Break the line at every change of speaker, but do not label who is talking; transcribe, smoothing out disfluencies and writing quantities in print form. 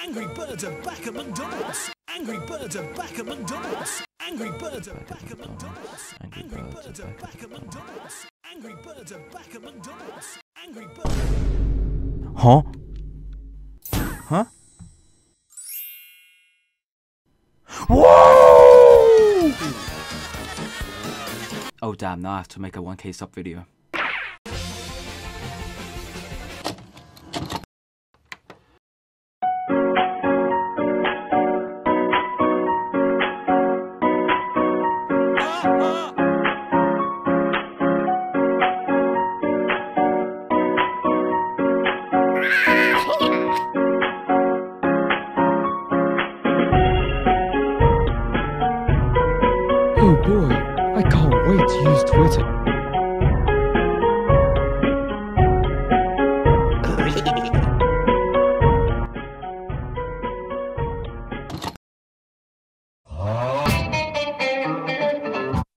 Angry birds are back at McDonald's. Angry birds are back at McDonald's. Angry birds are back at McDonald's. Angry birds are back at McDonald's. Angry birds are back at McDonald's. Angry birds.
Huh? Huh? Whoa! Oh damn, now I have to make a 1K sub video.
Oh boy, I can't wait to use Twitter.